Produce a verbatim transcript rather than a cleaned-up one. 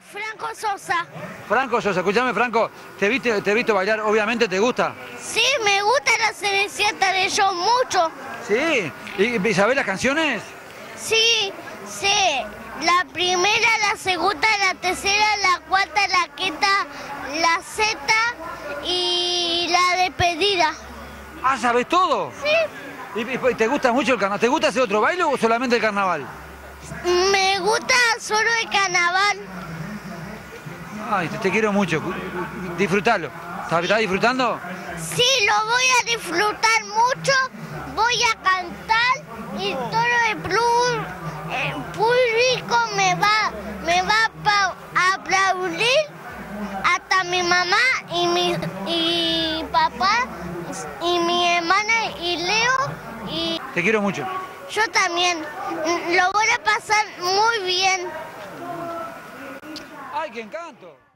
Franco Sosa. Franco Sosa, escúchame Franco, ¿te viste, te he visto bailar? Obviamente te gusta. Sí, me gusta la Cenicienta de ellos mucho. Sí, ¿y, y sabés las canciones? Sí, sí. La primera, la segunda, la tercera, la cuarta, la quinta, la sexta y la despedida. Ah, ¿sabés todo? Sí. ¿Y, y te gusta mucho el carnaval? ¿Te gusta hacer otro baile o solamente el carnaval? Me gusta solo el carnaval. Ay, te, te quiero mucho. Disfrutalo. ¿Estás, estás disfrutando? Sí, lo voy a disfrutar mucho. Voy a cantar y todo el, plu- el público me va, me va a aplaudir. Hasta mi mamá y mi y papá y mi hermana y Leo y... Te quiero mucho. Yo también. Lo voy a pasar muy bien. ¡Ay, qué encanto!